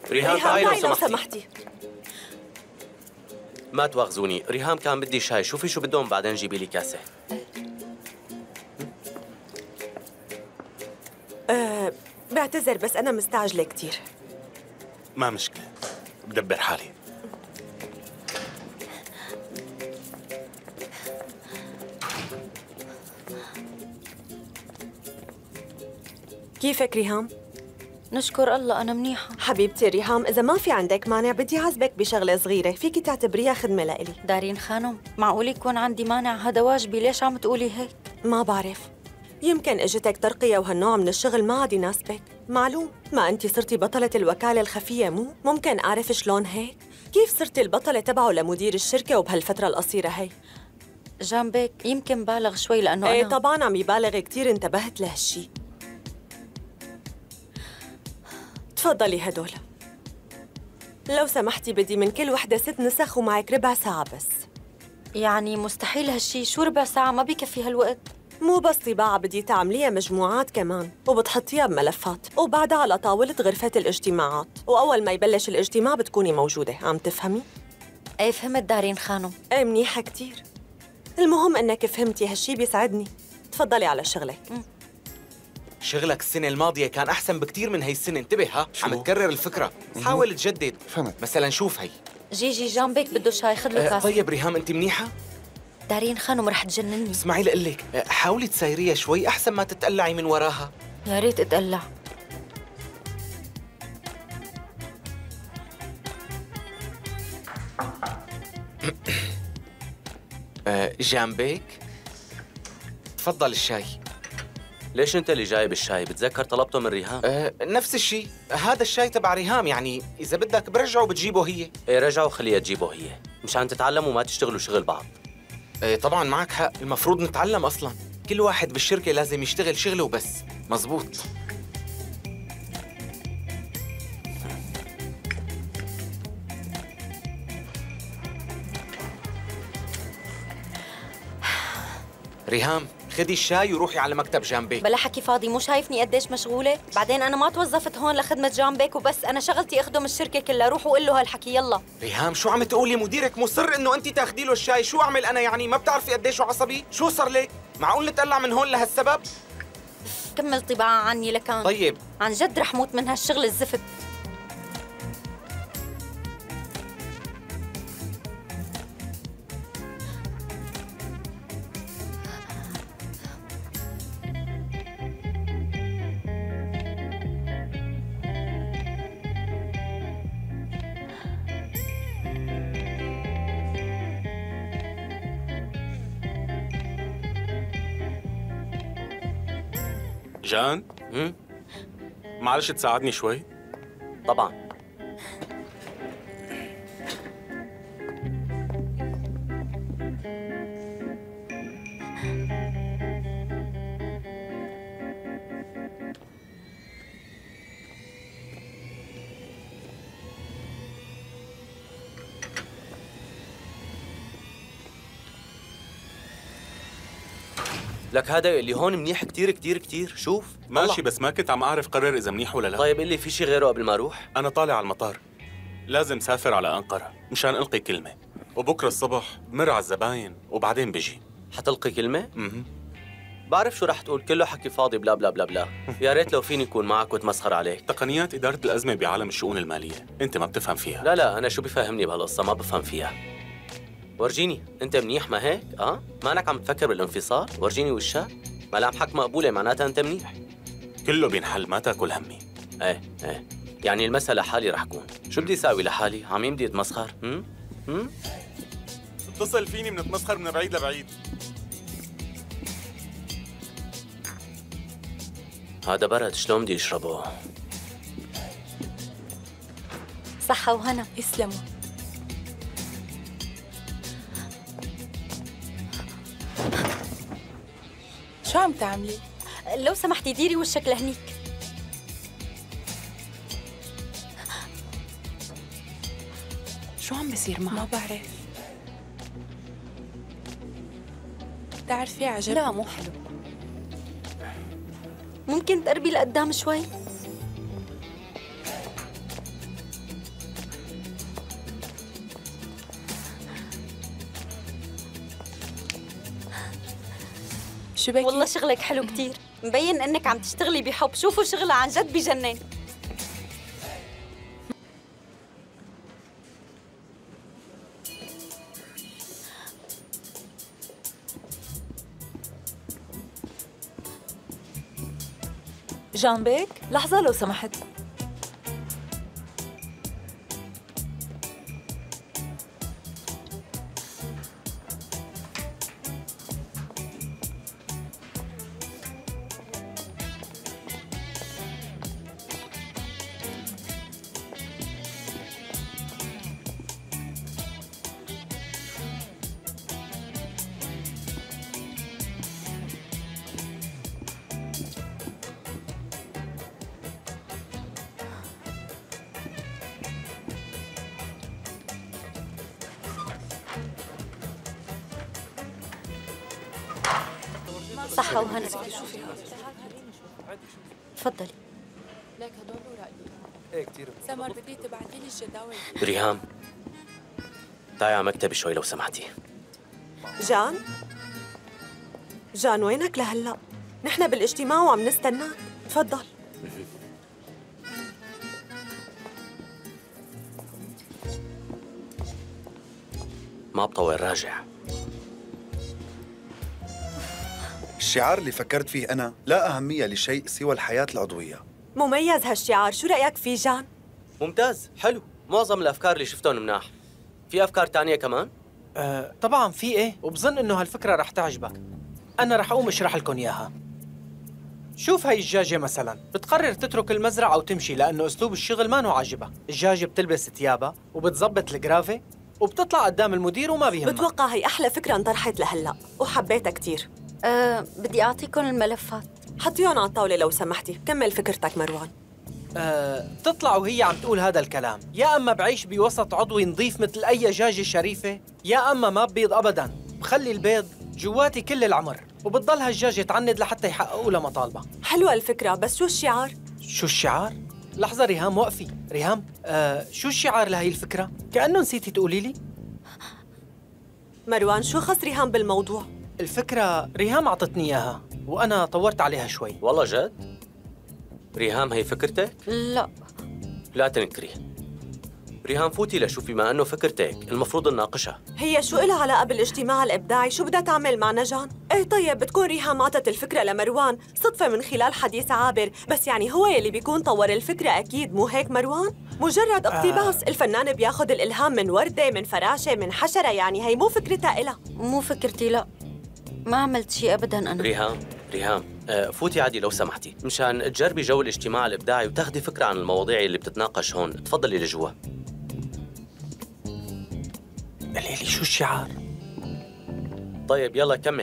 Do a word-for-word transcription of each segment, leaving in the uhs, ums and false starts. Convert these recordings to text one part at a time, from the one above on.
ريهام تعي لو سمحتي. سمحتي ما تواخذوني، ريهام كان بدي شاي، شوفي شو بدهم بعدين جيبي لي كاسة. أه بعتذر بس أنا مستعجلة كتير. ما مشكلة، بدبر حالي. كيفك ريهام؟ نشكر الله أنا منيحة. حبيبتي ريهام، إذا ما في عندك مانع بدي عزبك بشغلة صغيرة، فيكي تعتبريها خدمة لإلي. دارين خانم، معقول يكون عندي مانع؟ هذا واجبي، ليش عم تقولي هيك؟ ما بعرف، يمكن اجتك ترقية وهالنوع من الشغل ما عاد يناسبك. معلوم، ما أنت صرتي بطلة الوكالة الخفية مو؟ ممكن أعرف شلون هيك؟ كيف صرتي البطلة تبعه لمدير الشركة وبهالفترة القصيرة هي؟ جنبك يمكن بالغ شوي لأنه ايه أنا طبعاً عم يبالغ كتير، انتبهت لهالشي. تفضلي هدول. لو سمحتي بدي من كل وحدة ست نسخ ومعك ربع ساعة بس. يعني مستحيل هالشي، شو ربع ساعة ما بكفي هالوقت؟ مو بس طباعة، بدي تعمليها مجموعات كمان وبتحطيها بملفات وبعدها على طاولة غرفة الاجتماعات، وأول ما يبلش الاجتماع بتكوني موجودة. عم تفهمي؟ ايه فهمت دارين خانم. ايه منيحة كتير. المهم انك فهمتي، هالشي بيسعدني. تفضلي على شغلك. م. شغلك السنة الماضية كان أحسن بكتير من هي السنة، انتبه ها، عم تكرر الفكرة، حاول تجدد. فهمت. مثلا شوف هي جيجي جنبك بده شاي، خذ له أه كاسة. طيب ريهام أنت منيحة؟ دارين خانم رح تجنني. اسمعي لقلك، أه حاولي تسايريها شوي أحسن ما تتقلعي من وراها. يا ريت اتقلع. أه جنبك، تفضل الشاي. ليش انت اللي جايب الشاي؟ بتذكر طلبته من ريهام؟ أه نفس الشيء، هذا الشاي تبع ريهام، يعني إذا بدك برجعه بتجيبه هي. ايه رجعوا وخليها تجيبه هي، مشان تتعلموا وما تشتغلوا شغل بعض. أه طبعا معك حق، المفروض نتعلم أصلا، كل واحد بالشركة لازم يشتغل شغله وبس. مزبوط. ريهام خدي الشاي وروحي على مكتب جنبك. بلا حكي فاضي، مو شايفني قديش مشغولة؟ بعدين أنا ما توظفت هون لخدمة جنبك وبس، أنا شغلتي أخدم الشركة كلها. روح وقول له هالحكي يلا. ريهام شو عم تقولي؟ مديرك مصر إنه أنت تاخدي له الشاي، شو أعمل أنا يعني؟ ما بتعرفي قديش عصبي؟ شو صار لك؟ معقول نتقلع من هون لهالسبب؟ كمل طباعة عني لكان. طيب عن جد رح موت من هالشغل الزفت. جان؟ هم؟ معلش تساعدني شوي؟ طبعا. لك هذا اللي هون منيح كتير كتير كتير. شوف ماشي الله. بس ما كنت عم أعرف قرر إذا منيح ولا لا. طيب قل لي في شي غيره قبل ما اروح؟ أنا طالع على المطار، لازم سافر على أنقرة مشان ألقي كلمة، وبكرة الصبح بمر على الزباين وبعدين بجي. حتلقي كلمة؟ اها بعرف شو رح تقول، كله حكي فاضي بلا بلا بلا بلا. يا ريت لو فيني اكون معك واتمسخر عليك. تقنيات إدارة الأزمة بعالم الشؤون المالية، أنت ما بتفهم فيها. لا لا أنا شو بفهمني بهالقصة، ما بفهم فيها. ورجيني أنت منيح ما هيك؟ أه؟ مانك عم تفكر بالانفصال؟ ورجيني وشك، ملامحك مقبولة معناتها أنت منيح. كله بينحل، ما تاكل همي. ايه ايه يعني المسألة لحالي رح كون، شو بدي اساوي لحالي؟ عم يمدي اتمسخر؟ هم؟ هم؟ اتصل فيني بنتمسخر من بعيد لبعيد. هذا برد شلون بدي اشربه؟ صحة وهنا. يسلموا. شو عم تعملي؟ لو سمحتي ديري وشك لهنيك. شو عم بيصير معك؟ ما بعرف. بتعرفي عجب؟ لا مو حلو. ممكن تقربي لقدام شوي؟ شو بكي؟ والله شغلك حلو كتير، مبين انك عم تشتغلي بحب. شوفوا شغلها عن جد بجنن. جنبك؟ لحظة لو سمحت. صحة وهنا. تفضلي. لك هدول ورقي. ايه كثير. سمر بدي تبعتي لي الجداول. ريهام تعي على مكتبي شوي لو سمحتي. جان؟ جان وينك لهلا؟ نحن بالاجتماع وعم نستناك، تفضل. ما بطول راجع. الشعار اللي فكرت فيه أنا لا أهمية لشيء سوى الحياة العضوية. مميز هالشعار، شو رأيك فيه جان؟ ممتاز، حلو. معظم الأفكار اللي شفتهم مناح. في أفكار تانية كمان؟ أه طبعا في إيه، وبظن إنه هالفكرة رح تعجبك. أنا رح أقوم أشرح لكم إياها. شوف هاي الدجاجة مثلا، بتقرر تترك المزرعة أو تمشي لأنه أسلوب الشغل ما نو عاجبها. الدجاجة بتلبس ثيابها وبتظبط الجرافة وبتطلع قدام المدير وما بيهمها. بتوقع هي أحلى فكرة انطرحت لهلا وحبيتها كتير. أه بدي أعطيكم الملفات. حطيهم على الطاولة لو سمحتي، كمل فكرتك مروان. أه تطلع وهي عم تقول هذا الكلام، يا أما بعيش بوسط عضوي نظيف مثل أي دجاجة شريفة، يا أما ما ببيض أبداً، بخلي البيض جواتي كل العمر، وبتضل هالدجاجة تعند لحتى يحققوا لها مطالبها. حلوة الفكرة، بس شو الشعار؟ شو الشعار؟ لحظة ريهام وقفي، ريهام أه شو الشعار لهي الفكرة؟ كأنه نسيتي تقولي لي؟ مروان شو خص ريهام بالموضوع؟ الفكرة ريهام عطتني إياها وأنا طورت عليها شوي. والله جد؟ ريهام هي فكرتك؟ لا لا تنكري. ريهام فوتي لشوفي، ما أنه فكرتك المفروض نناقشها. هي شو إلها علاقة بالاجتماع الإبداعي؟ شو بدها تعمل معنا جان؟ إيه طيب بتكون ريهام عطت الفكرة لمروان صدفة من خلال حديث عابر، بس يعني هو يلي بيكون طور الفكرة أكيد، مو هيك مروان؟ مجرد اقتباس. آه. الفنان بياخد الإلهام من وردة، من فراشة، من حشرة، يعني هي مو فكرتها إلها. مو فكرتي، لا ما عملت شيء أبداً أنا. ريهام ريهام آه فوتي عادي لو سمحتي، مشان تجربي جو الاجتماع الإبداعي وتاخدي فكرة عن المواضيع اللي بتتناقش هون. تفضلي لجوا. قولي لي شو الشعار؟ طيب يلا كمل.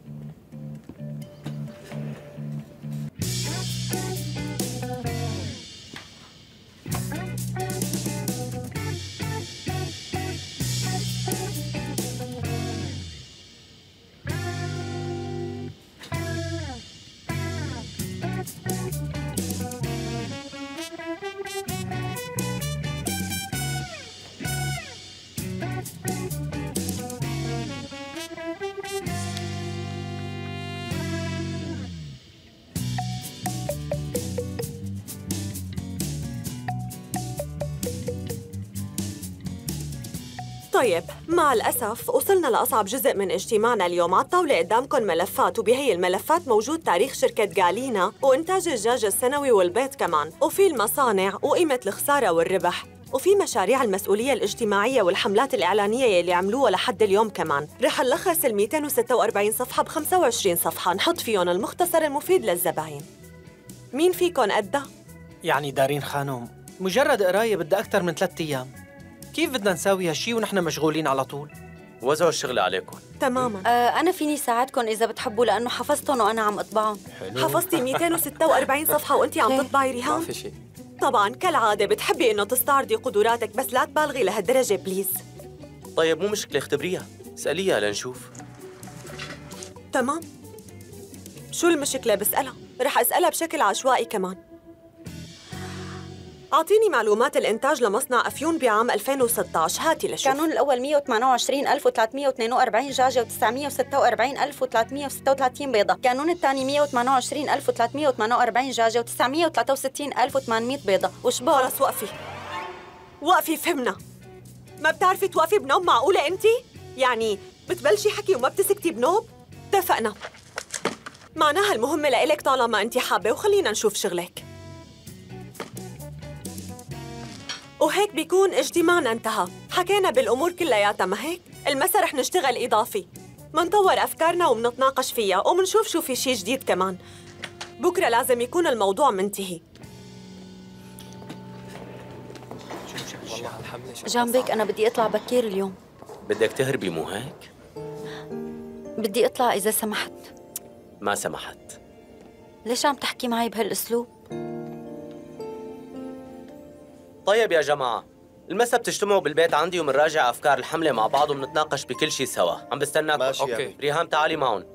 طيب مع الأسف وصلنا لأصعب جزء من اجتماعنا اليوم. على الطاولة قدامكم ملفات، وبهي الملفات موجود تاريخ شركة جالينا وإنتاج الدجاج السنوي والبيض كمان، وفي المصانع وقيمة الخسارة والربح، وفي مشاريع المسؤولية الاجتماعية والحملات الإعلانية يلي عملوها لحد اليوم كمان. رح نلخص ال مئتين وستة وأربعين صفحة ب خمسة وعشرين صفحة، نحط فيهم المختصر المفيد للزباين. مين فيكم قدها؟ يعني دارين خانوم، مجرد قراية بدها أكثر من ثلاثة أيام. كيف بدنا نساوي هالشي ونحن مشغولين على طول؟ وزعوا الشغل عليكم. تماما. آه أنا فيني ساعدكم إذا بتحبوا، لأنه حفظتهم وأنا عم أطبعهم. حفظتي مئتين وستة وأربعين صفحة وأنتِ عم تطبعي ريهام؟ ما في شيء. طبعاً كالعادة بتحبي إنه تستعرضي قدراتك، بس لا تبالغي لهالدرجة بليز. طيب مو مشكلة، اختبريها، اسأليها لنشوف. تمام. شو المشكلة بسألها؟ رح أسألها بشكل عشوائي كمان. أعطيني معلومات الإنتاج لمصنع أفيون بعام ألفين وستة عشر، هاتي لشوف. القانون الأول مئة وثمانية وعشرين ألف وثلاثمئة واثنين وأربعين دجاجة وتسعمئة وستة وأربعين ألف وثلاثمئة وستة وثلاثين بيضة. القانون الثاني مئة وثمانية وعشرين ألف وثلاثمئة وثمانية وأربعين دجاجة وتسعمئة وثلاثة وستين ألف وثمانمئة بيضة. وش بقى؟ خلص وقفي وقفي، فهمنا. ما بتعرفي توقفي بنوب؟ معقولة أنتِ؟ يعني بتبلشي حكي وما بتسكتي بنوب؟ اتفقنا. معناها المهمة لإلك طالما أنتِ حابة، وخلينا نشوف شغلك. وهيك بيكون اجتماعنا انتهى. حكينا بالأمور كلياتها، ما هيك؟ المسا رح نشتغل إضافي، منطور أفكارنا ومنتناقش فيها ومنشوف شو في شي جديد كمان. بكرة لازم يكون الموضوع منتهي. جنبك أنا بدي أطلع بكير اليوم. بدك تهربي مو هيك؟ بدي أطلع إذا سمحت. ما سمحت. ليش عم تحكي معي بهالأسلوب؟ طيب يا جماعة، المسا بتجتمعوا بالبيت عندي ومنراجع أفكار الحملة مع بعض ومنتناقش بكل شيء سوا. عم بستناكم. ماشي. أوكي. ريهام تعالي معهم.